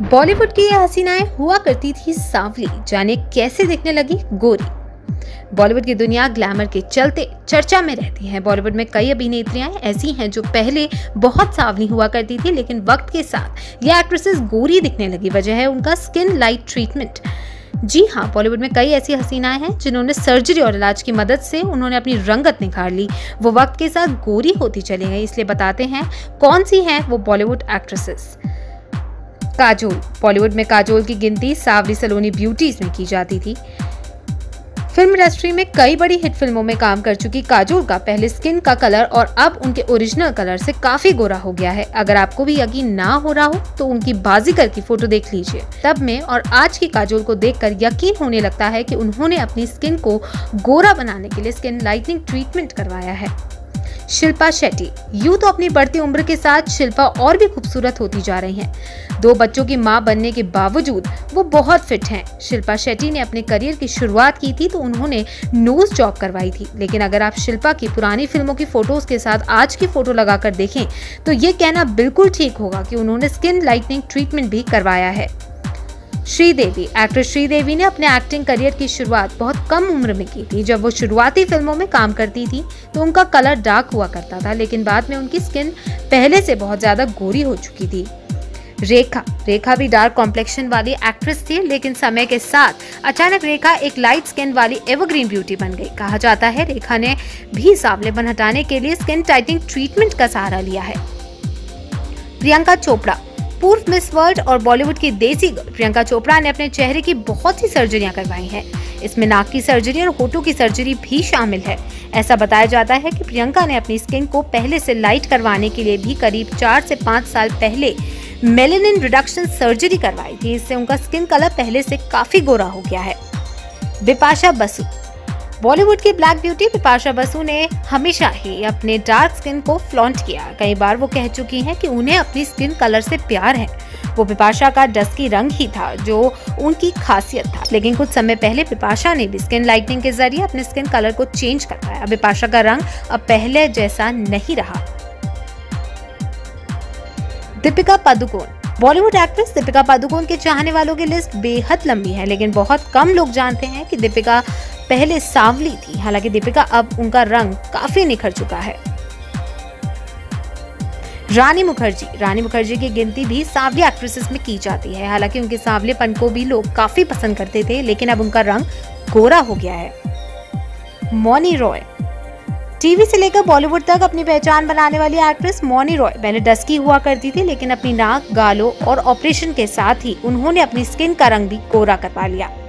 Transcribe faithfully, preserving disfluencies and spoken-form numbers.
बॉलीवुड की ये हसीनाएं हुआ करती थी सांवली, जाने कैसे दिखने लगी गोरी। बॉलीवुड की दुनिया ग्लैमर के चलते चर्चा में रहती है। बॉलीवुड में कई अभिनेत्रियां ऐसी हैं जो पहले बहुत सांवली हुआ करती थी, लेकिन वक्त के साथ ये एक्ट्रेसेस गोरी दिखने लगी। वजह है उनका स्किन लाइट ट्रीटमेंट। जी हाँ, बॉलीवुड में कई ऐसी हसीनाएं हैं जिन्होंने सर्जरी और इलाज की मदद से उन्होंने अपनी रंगत निखार ली। वो वक्त के साथ गोरी होती चली गई। इसलिए बताते हैं कौन सी हैं वो बॉलीवुड एक्ट्रेसेस। काजोल। बॉलीवुड में काजोल की गिनती सावली सलोनी ब्यूटीज में की जाती थी। फिल्म इंडस्ट्री में कई बड़ी हिट फिल्मों में काम कर चुकी काजोल का पहले स्किन का कलर और अब उनके ओरिजिनल कलर से काफी गोरा हो गया है। अगर आपको भी यकीन ना हो रहा हो तो उनकी बाजीगर की फोटो देख लीजिए। तब में और आज की काजोल को देखकर यकीन होने लगता है कि उन्होंने अपनी स्किन को गोरा बनाने के लिए स्किन लाइटनिंग ट्रीटमेंट करवाया है। शिल्पा शेट्टी। यूं तो अपनी बढ़ती उम्र के साथ शिल्पा और भी खूबसूरत होती जा रही हैं। दो बच्चों की मां बनने के बावजूद वो बहुत फिट हैं। शिल्पा शेट्टी ने अपने करियर की शुरुआत की थी तो उन्होंने नोज जॉब करवाई थी, लेकिन अगर आप शिल्पा की पुरानी फिल्मों की फोटोज के साथ आज की फोटो लगाकर देखें तो ये कहना बिल्कुल ठीक होगा कि उन्होंने स्किन लाइटनिंग ट्रीटमेंट भी करवाया है। श्रीदेवी। एक्ट्रेस श्रीदेवी ने अपने एक्टिंग करियर की शुरुआत बहुत कम उम्र में की थी। जब वो शुरुआती फिल्मों में काम करती थी तो उनका कलर डार्क हुआ करता था, लेकिन बाद में उनकी स्किन पहले से बहुत ज्यादा गोरी हो चुकी थी। रेखा। रेखा भी डार्क कॉम्प्लेक्शन वाली एक्ट्रेस थी, लेकिन समय के साथ अचानक रेखा एक लाइट स्किन वाली एवरग्रीन ब्यूटी बन गई। कहा जाता है रेखा ने भी सांवलेपन हटाने के लिए स्किन टाइटनिंग ट्रीटमेंट का सहारा लिया है। प्रियंका चोपड़ा। पूर्व मिस वर्ल्ड और बॉलीवुड की देसी गर्ल प्रियंका चोपड़ा ने अपने चेहरे की बहुत सी सर्जरियां करवाई हैं। इसमें नाक की सर्जरी और होठों की सर्जरी भी शामिल है। ऐसा बताया जाता है कि प्रियंका ने अपनी स्किन को पहले से लाइट करवाने के लिए भी करीब चार से पाँच साल पहले मेलेनिन रिडक्शन सर्जरी करवाई थी। इससे उनका स्किन कलर पहले से काफी गोरा हो गया है। बिपाशा बसु। बॉलीवुड की ब्लैक ब्यूटी बिपाशा बसु ने हमेशा ही अपने डार्क स्किन को फ्लॉन्ट किया। कई बार वो कह चुकी हैं कि उन्हें अपनी स्किन कलर से प्यार है। वो बिपाशा का डस्की रंग ही था जो उनकी खासियत था, लेकिन कुछ समय पहले बिपाशा ने भी स्किन लाइटनिंग के जरिए अपने स्किन कलर को चेंज करवाया। बिपाशा का रंग अब पहले जैसा नहीं रहा। दीपिका पादुकोण। बॉलीवुड एक्ट्रेस दीपिका पादुकोण के चाहने वालों की लिस्ट बेहद लंबी है, लेकिन बहुत कम लोग जानते हैं कि दीपिका पहले सांवली थी। हालांकि दीपिका अब उनका रंग काफी निखर चुका है। रानी मुखर्जी। रानी मुखर्जी की गिनती भी सांवली एक्ट्रेसेस में की जाती है। हालांकि उनके सांवलेपन को भी लोग काफी पसंद करते थे, लेकिन अब उनका रंग गोरा हो गया है। मौनी रॉय। टीवी से लेकर बॉलीवुड तक अपनी पहचान बनाने वाली एक्ट्रेस मौनी रॉय पहले डस्की हुआ करती थी, लेकिन अपनी नाक, गालों और ऑपरेशन के साथ ही उन्होंने अपनी स्किन का रंग भी गोरा करवा लिया।